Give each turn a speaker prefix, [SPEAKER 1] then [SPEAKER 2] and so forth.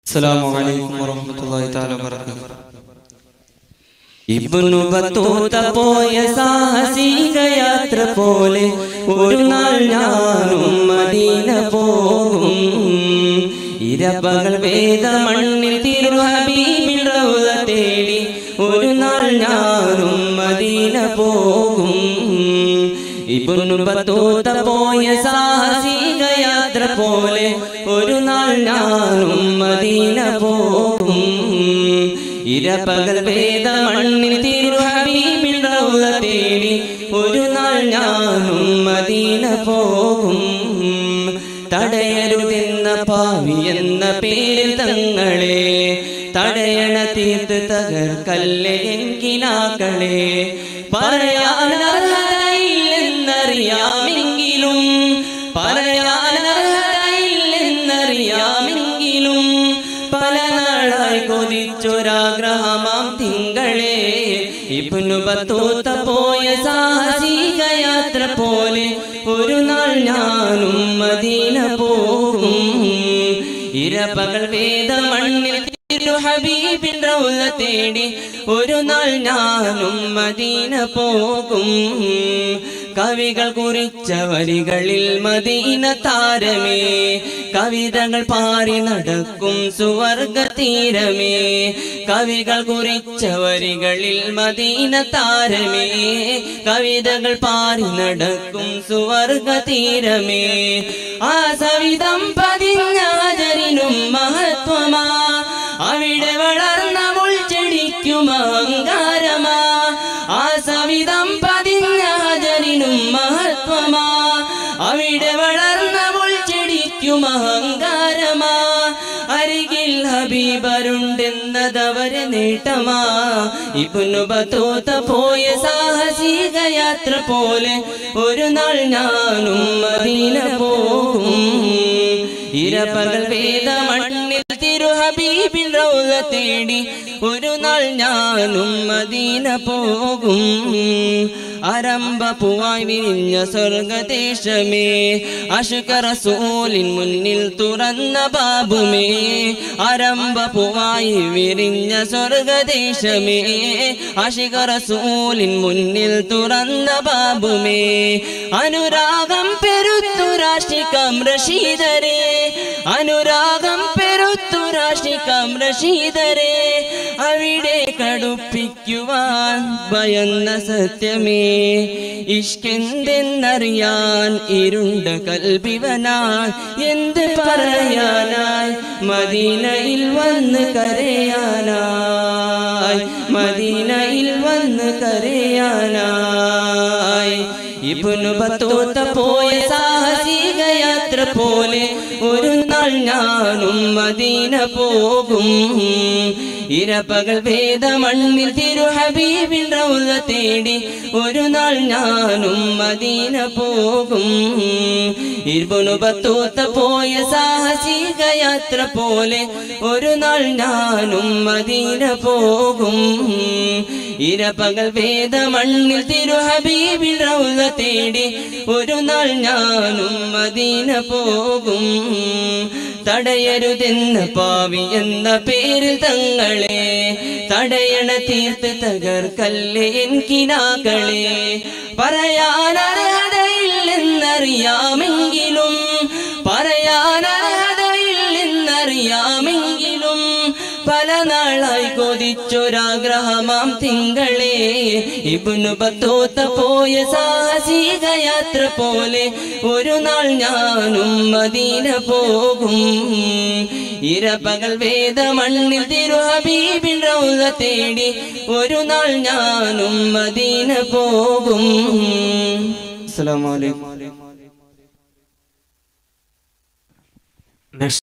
[SPEAKER 1] अस्सलामु अलैकुम वरहमतुल्लाहि तआला वबरकातुहू। ഇബ്നു ബത്തൂത പോയ സാഹസിക യാത്ര പോലെ ഒരു നാൾ ഞാനും മദീന പോകും. ഇരപ്പകൾ വേദ മണ്ണിൽ തിരു ഹബീബിൻ റൗള തേടി ഒരു നാൾ ഞാനും മദീന പോകും. ഇബ്നു ബത്തൂത പോയ സാഹസിക യാത്ര പോലെ ഒരു നാൾ ഞാനും മദീന പോകും. ഇരപ്പകൽ വേദ മണ്ണിൽ തിരു ഹബീബിൻ റൗള തേടി ഒരു നാൾ ഞാനും മദീന പോകും. തടയരുതെന്ന പാവി എന്ന പേരിൽ തങ്ങളെ തടയണ തീർത്ത് തകർക്കല്ലേ എങ്കിനാക്കളെ. പറയാനർഹതയില്ലെന്നറിയാമെങ്കിലും പറയാനർഹതയില്ലെന്നറിയാമെങ്കിലും പല നാളായി കൊതിച്ചൊരാഗ്രഹമാം തിങ്കളെ. ഇബ്നു ബത്തൂത പോയ സാഹസിക യാത്ര പോലെ ഒരു നാൾ ഞാനും മദീന പോകും. ഇരപ്പകൾ വേദ മണ്ണിൽ തിരു ഹബീബിൻ റൗള തേടി ഒരു നാൾ ഞാനും മദീന പോകും. കവികൾ കുറിച്ച വരികളിൽ മദീന താരമേ കവിതകൾ പാറി നടക്കും സുവർഗ തീരമേ. കവികൾ കുറിച്ച വരികളിൽ മദീന താരമേ കവിതകൾ പാറി നടക്കും സുവർഗ തീരമേ. ആ സവിധം പതിഞ്ഞ ഹജറിനും മഹത്വമാ അവിടെ വളർന്ന മുൾച്ചെടിക്കും അഹങ്കാരമാ. ആ സവിധം പതിഞ്ഞ ഹജറിനും മഹത്വമാ അവിടെ വളർന്ന മുൾച്ചെടിക്കും അഹങ്കാരമാ. അരികിൽ ഹബീബരുണ്ടെന്നതവരെ നേട്ടമാ. ഇബ്നു ബത്തൂത പോയ സാഹസിക യാത്ര പോലെ ഒരു നാൾ ഞാനും മദീന പോകും. ഇരപ്പകൽ വേദ മണ്ണിൽ തിരു ഹബീബിൻ റൗള തേടി ഒരു നാൾ ഞാനും മദീന പോകും. ആരംഭ പൂവായി വിരിഞ്ഞ സ്വർഗദേശമേ അഷ്ക റസൂലിൻ മുന്നിൽ തുറന്ന ബാബുമേ. ആരംഭ പൂവായി വിരിഞ്ഞ സ്വർഗദേശമേ അഷ്ക റസൂലിൻ മുന്നിൽ തുറന്ന ബാബുമേ. അനുരാഗം പെരുത്തു രാശികം റഷീദരേ അനുരാഗം പെരുത്തു രാശികം റഷീദരേ. അവിടെ കടുപ്പിക്കുവാൻ ഭയന്ന സത്യമേ ഇഷ്കെന്തെന്നറിയാൻ ഇരുണ്ട കൽബിവനായി എന്ത് പറയാനായി മദീനയിൽ വന്ന് കരയാനായി മദീനയിൽ വന്ന് കരയാനായി. ഇബ്നു ബത്തൂത പോയ സാഹസിക യാത്ര പോലെ ഒരു നാൾ ഞാനും മദീന പോകും. ഇരപ്പകൽ വേദ മണ്ണിൽ തിരു ഹബീബിൻ റൗള തേടി ഒരു നാൾ ഞാനും മദീന പോകും. ഇബ്നു ബത്തൂത പോയ സാഹസിക യാത്ര പോലെ ഒരു നാൾ ഞാനും മദീന പോകും. ഇരപ്പകൽ വേദ മണ്ണിൽ തിരു ഹബീബിൻ റൗള തേടി ഒരു നാൾ ഞാനും മദീന പോകും. തടയരുതെന്ന പാവി എന്ന പേരിൽ തങ്ങളെ തടയണ തീർത്ത് തകർക്കല്ലേ എൻകിനാക്കളെ. പറയാനർഹതയില്ലെന്നറിയാമെങ്കിലും പറയാനർഹതയില്ലെന്നറിയാമെങ്കിലും പല നാളായി കൊതിച്ചൊരാഗ്രഹമാം തിങ്കളെ. ഇബ്നു ബത്തൂത പോയ സാഹസിക യാത്ര പോലെ ഒരു നാൾ ഞാനും മദീന പോകും. ഇരപ്പകൽ വേദ മണ്ണിൽ തിരു ഹബീബിൻ റൗള തേടി ഒരു നാൾ ഞാനും മദീന പോകും. അസ്സലാമു അലൈക്കും.